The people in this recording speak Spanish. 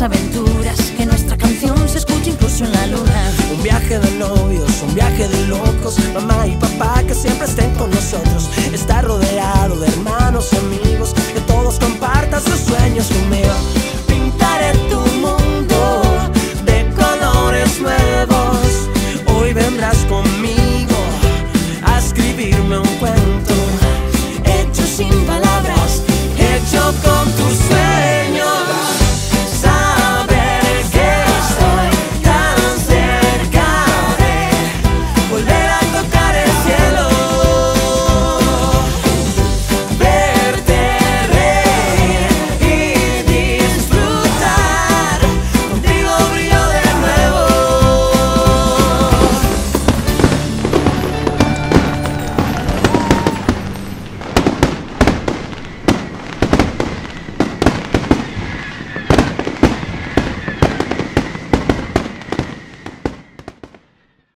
nuestras aventuras, que nuestra canción se escuche incluso en la luna. Un viaje de novios, un viaje de locos, mamá y papá